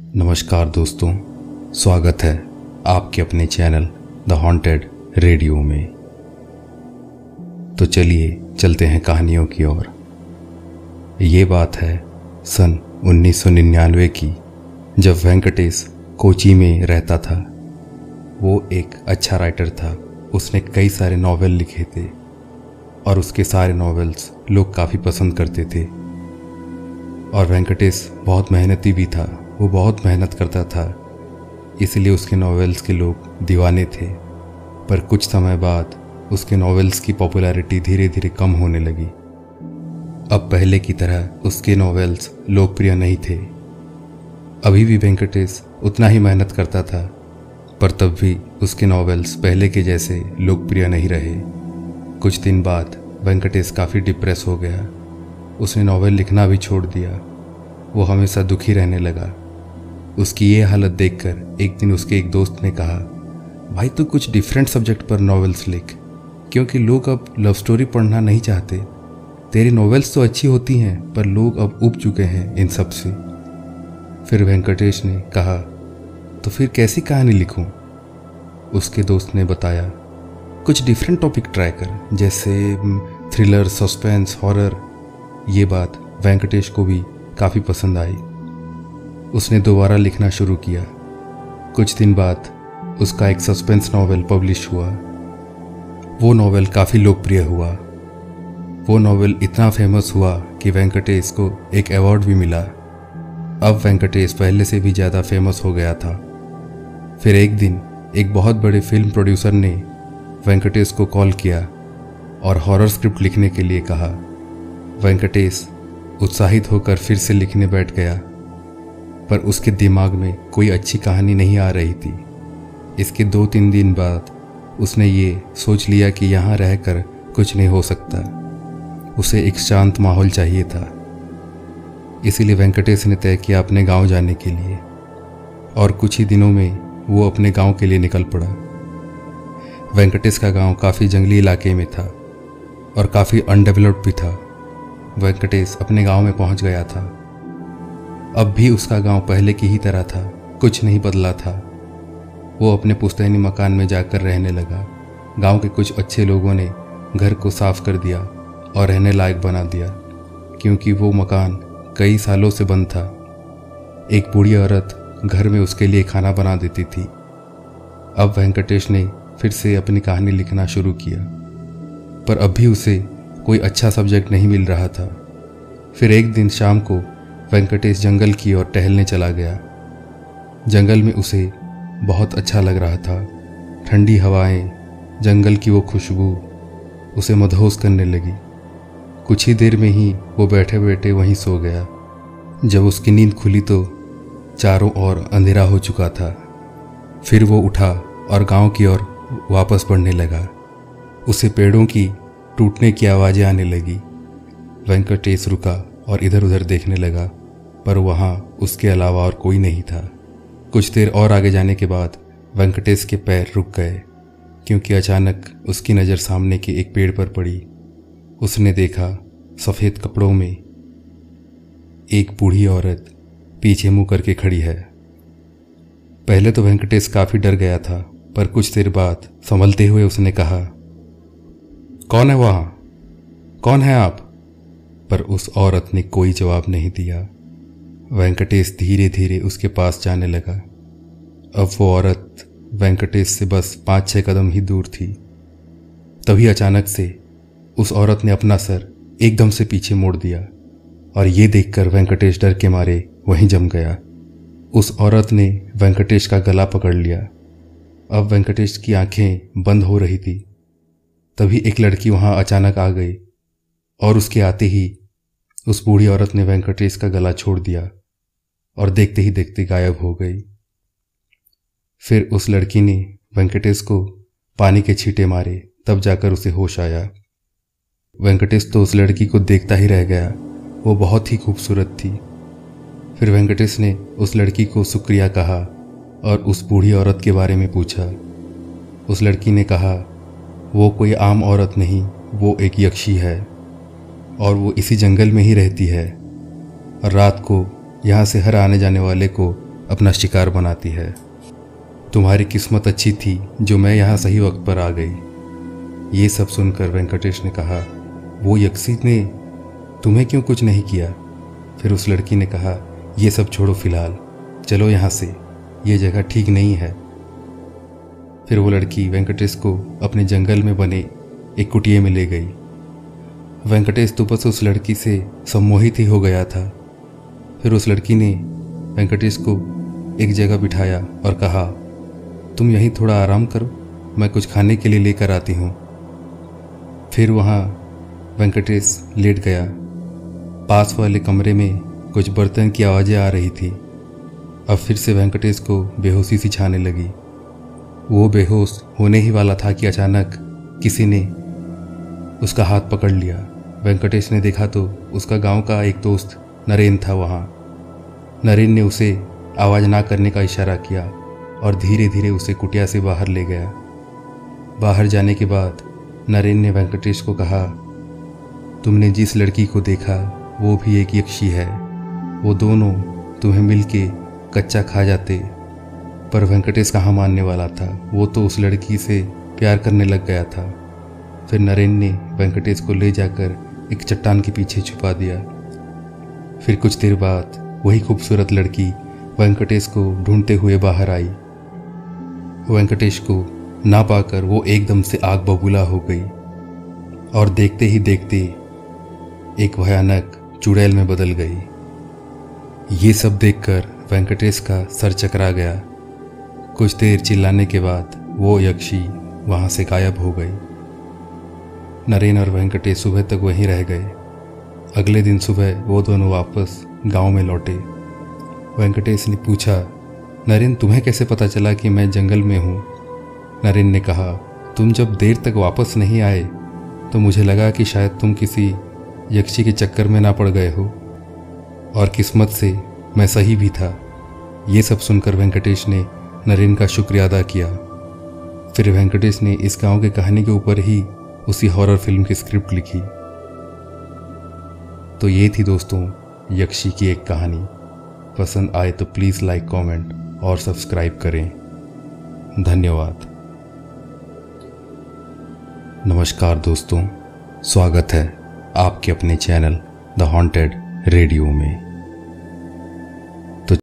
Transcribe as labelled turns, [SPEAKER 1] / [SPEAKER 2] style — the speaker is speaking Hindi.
[SPEAKER 1] नमस्कार दोस्तों, स्वागत है आपके अपने चैनल द हॉन्टेड रेडियो में। तो चलिए चलते हैं कहानियों की ओर। ये बात है सन 1999 की, जब वेंकटेश कोची में रहता था। वो एक अच्छा राइटर था। उसने कई सारे नॉवेल लिखे थे और उसके सारे नॉवेल्स लोग काफ़ी पसंद करते थे। और वेंकटेश बहुत मेहनती भी था। वो बहुत मेहनत करता था, इसलिए उसके नॉवेल्स के लोग दीवाने थे। पर कुछ समय बाद उसके नॉवेल्स की पॉपुलैरिटी धीरे धीरे कम होने लगी। अब पहले की तरह उसके नॉवेल्स लोकप्रिय नहीं थे। अभी भी वेंकटेश उतना ही मेहनत करता था, पर तब भी उसके नॉवेल्स पहले के जैसे लोकप्रिय नहीं रहे। कुछ दिन बाद वेंकटेश काफ़ी डिप्रेस हो गया। उसने नॉवेल लिखना भी छोड़ दिया। वो हमेशा दुखी रहने लगा। उसकी ये हालत देखकर एक दिन उसके एक दोस्त ने कहा, भाई तू कुछ डिफरेंट सब्जेक्ट पर नॉवेल्स लिख, क्योंकि लोग अब लव स्टोरी पढ़ना नहीं चाहते। तेरी नॉवेल्स तो अच्छी होती हैं, पर लोग अब ऊब चुके हैं इन सब से। फिर वेंकटेश ने कहा, तो फिर कैसी कहानी लिखूं? उसके दोस्त ने बताया, कुछ डिफरेंट टॉपिक ट्राई कर, जैसे थ्रिलर, सस्पेंस, हॉरर। ये बात वेंकटेश को भी काफ़ी पसंद आई। उसने दोबारा लिखना शुरू किया। कुछ दिन बाद उसका एक सस्पेंस नॉवेल पब्लिश हुआ। वो नॉवेल काफ़ी लोकप्रिय हुआ। वो नॉवेल इतना फेमस हुआ कि वेंकटेश को एक अवार्ड भी मिला। अब वेंकटेश पहले से भी ज़्यादा फेमस हो गया था। फिर एक दिन एक बहुत बड़े फिल्म प्रोड्यूसर ने वेंकटेश को कॉल किया और हॉरर स्क्रिप्ट लिखने के लिए कहा। वेंकटेश उत्साहित होकर फिर से लिखने बैठ गया, पर उसके दिमाग में कोई अच्छी कहानी नहीं आ रही थी। इसके 2-3 दिन बाद उसने ये सोच लिया कि यहाँ रहकर कुछ नहीं हो सकता। उसे एक शांत माहौल चाहिए था। इसीलिए वेंकटेश ने तय किया अपने गांव जाने के लिए, और कुछ ही दिनों में वो अपने गांव के लिए निकल पड़ा। वेंकटेश का गांव काफ़ी जंगली इलाके में था और काफ़ी अनडेवलप्ड भी था। वेंकटेश अपने गांव में पहुंच गया था। अब भी उसका गांव पहले की ही तरह था, कुछ नहीं बदला था। वो अपने पुश्तैनी मकान में जाकर रहने लगा। गांव के कुछ अच्छे लोगों ने घर को साफ कर दिया और रहने लायक बना दिया, क्योंकि वो मकान कई सालों से बंद था। एक बूढ़ी औरत घर में उसके लिए खाना बना देती थी। अब वेंकटेश ने फिर से अपनी कहानी लिखना शुरू किया, पर अब भी उसे कोई अच्छा सब्जेक्ट नहीं मिल रहा था। फिर एक दिन शाम को वेंकटेश जंगल की ओर टहलने चला गया। जंगल में उसे बहुत अच्छा लग रहा था। ठंडी हवाएं, जंगल की वो खुशबू उसे मदहोश करने लगी। कुछ ही देर में ही वो बैठे बैठे वहीं सो गया। जब उसकी नींद खुली तो चारों ओर अंधेरा हो चुका था। फिर वो उठा और गांव की ओर वापस बढ़ने लगा। उसे पेड़ों की टूटने की आवाज़ें आने लगी। वेंकटेश रुका और इधर उधर देखने लगा, पर वहाँ उसके अलावा और कोई नहीं था। कुछ देर और आगे जाने के बाद वेंकटेश के पैर रुक गए, क्योंकि अचानक उसकी नज़र सामने के एक पेड़ पर पड़ी। उसने देखा सफ़ेद कपड़ों में एक बूढ़ी औरत पीछे मुँह करके खड़ी है। पहले तो वेंकटेश काफ़ी डर गया था, पर कुछ देर बाद संभलते हुए उसने कहा, कौन है वहाँ? कौन है आप? पर उस औरत ने कोई जवाब नहीं दिया। वेंकटेश धीरे धीरे उसके पास जाने लगा। अब वो औरत वेंकटेश से बस 5-6 कदम ही दूर थी। तभी अचानक से उस औरत ने अपना सर एकदम से पीछे मोड़ दिया, और ये देखकर वेंकटेश डर के मारे वहीं जम गया। उस औरत ने वेंकटेश का गला पकड़ लिया। अब वेंकटेश की आंखें बंद हो रही थी। तभी एक लड़की वहाँ अचानक आ गई, और उसके आते ही उस बूढ़ी औरत ने वेंकटेश का गला छोड़ दिया और देखते ही देखते गायब हो गई। फिर उस लड़की ने वेंकटेश को पानी के छींटे मारे, तब जाकर उसे होश आया। वेंकटेश तो उस लड़की को देखता ही रह गया। वो बहुत ही खूबसूरत थी। फिर वेंकटेश ने उस लड़की को शुक्रिया कहा और उस बूढ़ी औरत के बारे में पूछा। उस लड़की ने कहा, वो कोई आम औरत नहीं, वो एक यक्षी है, और वो इसी जंगल में ही रहती है, और रात को यहाँ से हर आने जाने वाले को अपना शिकार बनाती है। तुम्हारी किस्मत अच्छी थी जो मैं यहाँ सही वक्त पर आ गई। ये सब सुनकर वेंकटेश ने कहा, वो यक्षी ने तुम्हें क्यों कुछ नहीं किया? फिर उस लड़की ने कहा, ये सब छोड़ो फिलहाल, चलो यहाँ से, ये जगह ठीक नहीं है। फिर वो लड़की वेंकटेश को अपने जंगल में बने एक कुटिया में ले गई। वेंकटेश तो बस उस लड़की से सम्मोहित ही हो गया था। फिर उस लड़की ने वेंकटेश को एक जगह बिठाया और कहा, तुम यहीं थोड़ा आराम करो, मैं कुछ खाने के लिए लेकर आती हूँ। फिर वहाँ वेंकटेश लेट गया। पास वाले कमरे में कुछ बर्तन की आवाज़ें आ रही थी। अब फिर से वेंकटेश को बेहोशी सी छाने लगी। वो बेहोश होने ही वाला था कि अचानक किसी ने उसका हाथ पकड़ लिया। वेंकटेश ने देखा तो उसका गांव का एक दोस्त नरेन था वहाँ। नरेन ने उसे आवाज़ ना करने का इशारा किया और धीरे धीरे उसे कुटिया से बाहर ले गया। बाहर जाने के बाद नरेन ने वेंकटेश को कहा, तुमने जिस लड़की को देखा वो भी एक यक्षी है। वो दोनों तुम्हें मिलके कच्चा खा जाते। पर वेंकटेश कहाँ मानने वाला था, वो तो उस लड़की से प्यार करने लग गया था। फिर नरेन ने वेंकटेश को ले जाकर एक चट्टान के पीछे छुपा दिया। फिर कुछ देर बाद वही खूबसूरत लड़की वेंकटेश को ढूंढते हुए बाहर आई। वेंकटेश को ना पाकर वो एकदम से आग बबूला हो गई और देखते ही देखते एक भयानक चुड़ैल में बदल गई। ये सब देखकर वेंकटेश का सर चकरा गया। कुछ देर चिल्लाने के बाद वो यक्षी वहाँ से गायब हो गई। नरेन और वेंकटेश सुबह तक वहीं रह गए। अगले दिन सुबह वो दोनों वापस गांव में लौटे। वेंकटेश ने पूछा, नरेन तुम्हें कैसे पता चला कि मैं जंगल में हूँ? नरेन ने कहा, तुम जब देर तक वापस नहीं आए तो मुझे लगा कि शायद तुम किसी यक्षी के चक्कर में ना पड़ गए हो, और किस्मत से मैं सही भी था। ये सब सुनकर वेंकटेश ने नरेन का शुक्रिया अदा किया। फिर वेंकटेश ने इस गांव की कहानी के ऊपर ही उसी हॉरर फिल्म की स्क्रिप्ट लिखी। तो ये थी दोस्तों यक्षी की एक कहानी। पसंद आए तो प्लीज़ लाइक, कमेंट और सब्सक्राइब करें। धन्यवाद। नमस्कार दोस्तों, स्वागत है आपके अपने चैनल द हॉन्टेड रेडियो में।